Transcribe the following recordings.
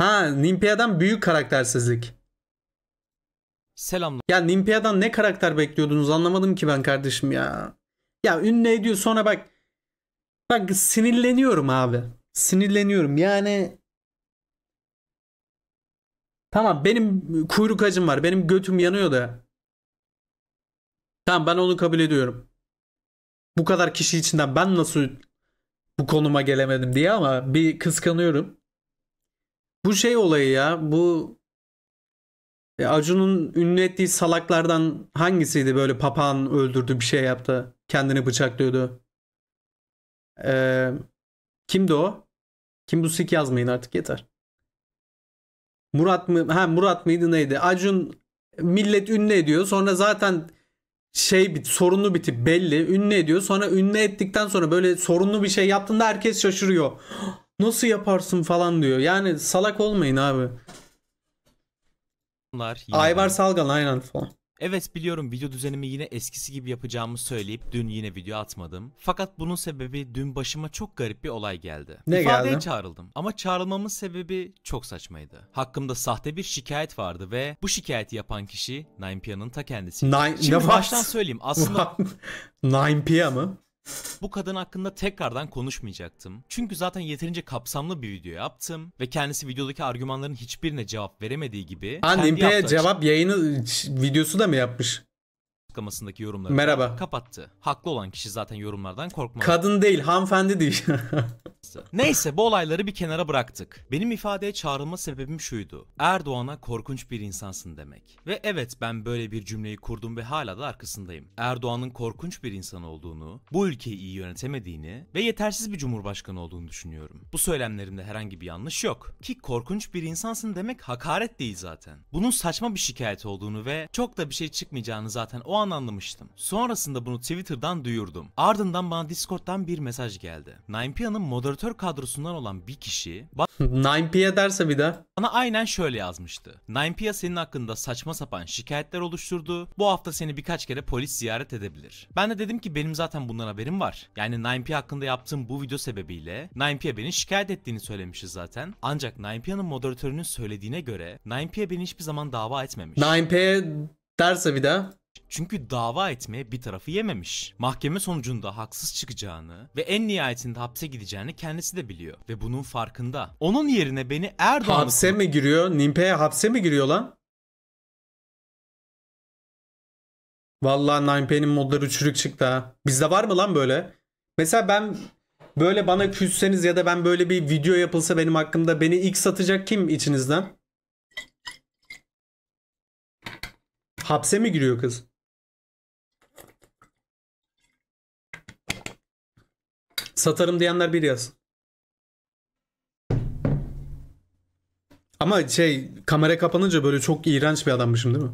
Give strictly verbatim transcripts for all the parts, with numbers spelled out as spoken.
Ha, Nimpia'dan büyük karaktersizlik. Selamlar. Ya Nimpia'dan ne karakter bekliyordunuz anlamadım ki ben kardeşim ya. Ya ünlü ediyor sonra bak. Bak sinirleniyorum abi. Sinirleniyorum yani. Tamam benim kuyruk acım var. Benim götüm yanıyor da. Tamam ben onu kabul ediyorum. Bu kadar kişi içinden ben nasıl bu konuma gelemedim diye ama bir kıskanıyorum. Bu şey olayı ya. Bu e, Acun'un ünlü ettiği salaklardan hangisiydi böyle papağan öldürdü bir şey yaptı. Kendini bıçaklıyordu. Ee, kimdi o? Kim bu sik yazmayın artık yeter. Murat mı? Ha Murat mıydı neydi? Acun millet ünlü ediyor. Sonra zaten şey bit sorunlu bir tip belli. Ünlü ediyor. Sonra ünlü ettikten sonra böyle sorunlu bir şey yaptığında herkes şaşırıyor. Nasıl yaparsın falan diyor. Yani salak olmayın abi. Yine Ayvar ben. Salgan aynen falan. Evet biliyorum video düzenimi yine eskisi gibi yapacağımı söyleyip dün yine video atmadım. Fakat bunun sebebi dün başıma çok garip bir olay geldi. Ne İfadeye geldi? çağrıldım ama çağrılmamın sebebi çok saçmaydı. Hakkımda sahte bir şikayet vardı ve bu şikayeti yapan kişi nine P A'nın ta kendisiydi. Nine, Şimdi ne baştan var? söyleyeyim aslında nine P M mı? bu kadın hakkında tekrardan konuşmayacaktım. Çünkü zaten yeterince kapsamlı bir video yaptım ve kendisi videodaki argümanların hiçbirine cevap veremediği gibi Ha kendi Nimpe'ye yaptığı cevap yayını videosu da mı yapmış? açıklamasındaki yorumları Merhaba. kapattı. Haklı olan kişi zaten yorumlardan korkmaz. Kadın değil hanımefendi değil. Neyse bu olayları bir kenara bıraktık. Benim ifadeye çağrılma sebebim şuydu. Erdoğan'a korkunç bir insansın demek. Ve evet ben böyle bir cümleyi kurdum ve hala da arkasındayım. Erdoğan'ın korkunç bir insan olduğunu, bu ülkeyi iyi yönetemediğini ve yetersiz bir cumhurbaşkanı olduğunu düşünüyorum. Bu söylemlerimde herhangi bir yanlış yok. Ki korkunç bir insansın demek hakaret değil zaten. Bunun saçma bir şikayet olduğunu ve çok da bir şey çıkmayacağını zaten o an anlamıştım. Sonrasında bunu Twitter'dan duyurdum. Ardından bana Discord'dan bir mesaj geldi. nine P A'nın moderatör kadrosundan olan bir kişi nine P derse bir daha. bana aynen şöyle yazmıştı. nine P senin hakkında saçma sapan şikayetler oluşturdu. Bu hafta seni birkaç kere polis ziyaret edebilir. Ben de dedim ki benim zaten bundan haberim var. Yani nine P hakkında yaptığım bu video sebebiyle nine P beni şikayet ettiğini söylemişiz zaten. Ancak nine P'nin moderatörünün söylediğine göre nine P beni hiçbir zaman dava etmemiş. nine P derse bir daha. Çünkü dava etmeye bir tarafı yememiş. Mahkeme sonucunda haksız çıkacağını ve en nihayetinde hapse gideceğini kendisi de biliyor. Ve bunun farkında. Onun yerine beni Erdoğan... Hapse mi giriyor? Nimpe'ye hapse mi giriyor lan? Vallahi nine P'nin modları çürük çıktı ha. Bizde var mı lan böyle? Mesela ben böyle bana küsseniz ya da ben böyle bir video yapılsa benim hakkımda beni ilk satacak kim içinizden? Hapse mi giriyor kız? Satarım diyenler bir yazsın. Ama şey kamera kapanınca böyle çok iğrenç bir adammışım değil mi?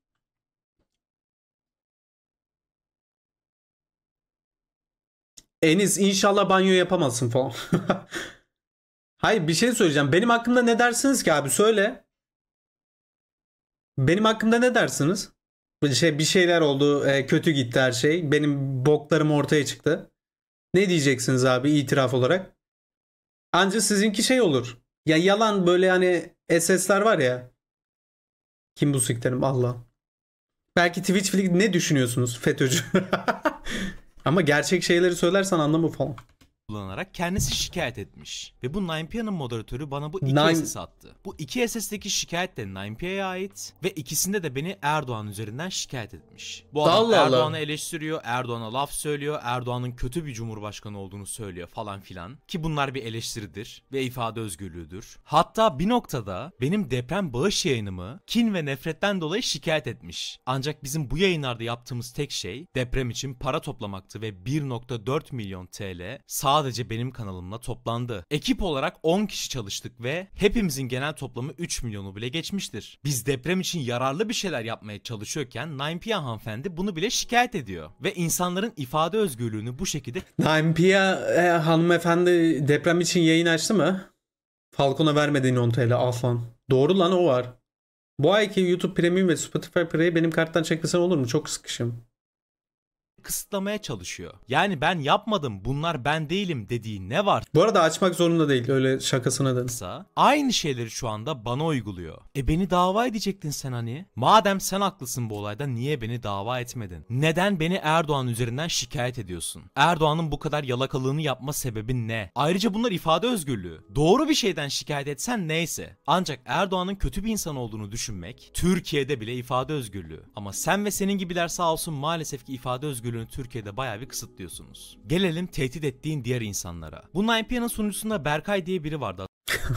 Enis inşallah banyo yapamazsın falan. Hayır bir şey söyleyeceğim. Benim hakkımda ne dersiniz ki abi söyle. Benim hakkımda ne dersiniz? Bir şey bir şeyler oldu, e, kötü gitti her şey. Benim boklarım ortaya çıktı. Ne diyeceksiniz abi itiraf olarak? Anca sizinki şey olur. Ya yalan böyle hani S S'ler var ya. Kim bu siklerim Allah. Belki Twitch Flick ne düşünüyorsunuz FETÖ'cü? Ama gerçek şeyleri söylersen anlamı falan. kullanarak kendisi şikayet etmiş. Ve bu nine P moderatörü bana bu iki Nine... S S attı. Bu iki S S'deki şikayet de nine P'ye ait ve ikisinde de beni Erdoğan üzerinden şikayet etmiş. Bu adam Allah Allah. Erdoğan'ı eleştiriyor, Erdoğan'a laf söylüyor, Erdoğan'ın kötü bir cumhurbaşkanı olduğunu söylüyor falan filan. Ki bunlar bir eleştiridir ve ifade özgürlüğüdür. Hatta bir noktada benim deprem bağış yayınımı kin ve nefretten dolayı şikayet etmiş. Ancak bizim bu yayınlarda yaptığımız tek şey deprem için para toplamaktı ve bir nokta dört milyon T L sağ sadece benim kanalımla toplandı. Ekip olarak on kişi çalıştık ve hepimizin genel toplamı üç milyonu bile geçmiştir. Biz deprem için yararlı bir şeyler yapmaya çalışıyorken nine P hanımefendi bunu bile şikayet ediyor. Ve insanların ifade özgürlüğünü bu şekilde... nine P e, hanımefendi deprem için yayın açtı mı? Falcon'a vermediğin on T L aslan. Doğru lan o var. Bu ayki YouTube Premium ve Spotify Play'i benim karttan çekmesen olur mu? Çok sıkışım. kısıtlamaya çalışıyor. Yani ben yapmadım, bunlar ben değilim dediği ne varsa Bu arada açmak zorunda değil, öyle şakasına da. aynı şeyleri şu anda bana uyguluyor. E beni dava edecektin sen hani. Madem sen haklısın bu olayda niye beni dava etmedin? Neden beni Erdoğan üzerinden şikayet ediyorsun? Erdoğan'ın bu kadar yalakalığını yapma sebebin ne? Ayrıca bunlar ifade özgürlüğü. Doğru bir şeyden şikayet etsen neyse. Ancak Erdoğan'ın kötü bir insan olduğunu düşünmek Türkiye'de bile ifade özgürlüğü. Ama sen ve senin gibiler sağ olsun maalesef ki ifade özgürlüğünü Türkiye'de bayağı bir kısıtlıyorsunuz. Gelelim tehdit ettiğin diğer insanlara. Bu nine P N'ın sunucusunda Berkay diye biri vardı.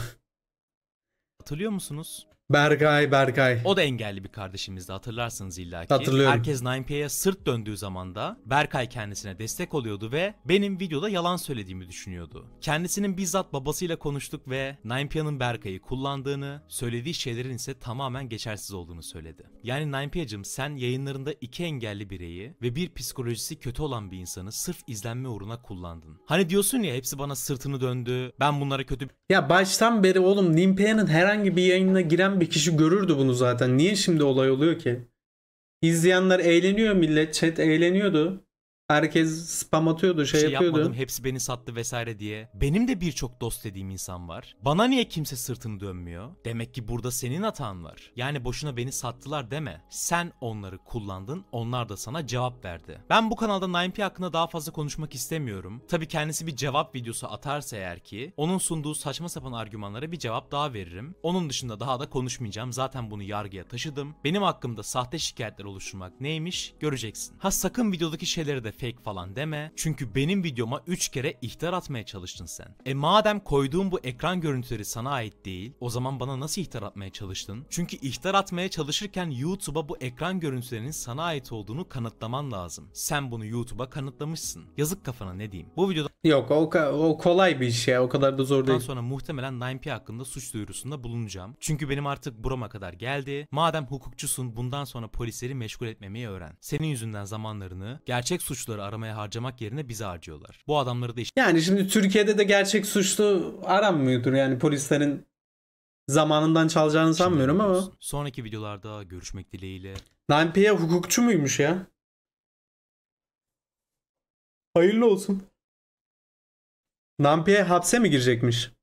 Hatırlıyor musunuz? Berkay, Berkay. O da engelli bir kardeşimizdi, hatırlarsınız illaki. Hatırlıyorum. Herkes nine P'ye sırt döndüğü zaman da Berkay kendisine destek oluyordu ve benim videoda yalan söylediğimi düşünüyordu. Kendisinin bizzat babasıyla konuştuk ve nine P'nin Berkay'ı kullandığını, söylediği şeylerin ise tamamen geçersiz olduğunu söyledi. Yani nine P'cim sen yayınlarında iki engelli bireyi ve bir psikolojisi kötü olan bir insanı sırf izlenme uğruna kullandın. Hani diyorsun ya hepsi bana sırtını döndü, ben bunlara kötü Ya baştan beri oğlum Nimpea'nın herhangi bir yayınına giren bir kişi görürdü bunu zaten. Niye şimdi olay oluyor ki? İzleyenler eğleniyor, millet, chat eğleniyordu. Herkes spam atıyordu, şey, şey yapıyordu. yapmadım, hepsi beni sattı vesaire diye. Benim de birçok dost dediğim insan var. Bana niye kimse sırtını dönmüyor? Demek ki burada senin hatan var. Yani boşuna beni sattılar deme. Sen onları kullandın, onlar da sana cevap verdi. Ben bu kanalda nine P hakkında daha fazla konuşmak istemiyorum. Tabii kendisi bir cevap videosu atarsa eğer ki, onun sunduğu saçma sapan argümanlara bir cevap daha veririm. Onun dışında daha da konuşmayacağım. Zaten bunu yargıya taşıdım. Benim hakkımda sahte şikayetler oluşturmak neymiş göreceksin. Ha sakın videodaki şeyleri de fake falan deme. Çünkü benim videoma üç kere ihtar atmaya çalıştın sen. E madem koyduğum bu ekran görüntüleri sana ait değil, o zaman bana nasıl ihtar atmaya çalıştın? Çünkü ihtar atmaya çalışırken YouTube'a bu ekran görüntülerinin sana ait olduğunu kanıtlaman lazım. Sen bunu YouTube'a kanıtlamışsın. Yazık kafana, ne diyeyim. Bu videodan Yok o, o kolay bir iş ya, o kadar da zor değil. sonra muhtemelen nine P hakkında suç duyurusunda bulunacağım. Çünkü benim artık burama kadar geldi. Madem hukukçusun bundan sonra polisleri meşgul etmemeyi öğren. Senin yüzünden zamanlarını gerçek suçları aramaya harcamak yerine bize harcıyorlar. Bu adamları da işte Yani şimdi Türkiye'de de gerçek suçlu aranmıyordur, yani polislerin zamanından çalacağını sanmıyorum ama. Sonraki videolarda görüşmek dileğiyle. nine P'ye hukukçu muymuş ya? Hayırlı olsun. nine P'ye hapse mi girecekmiş?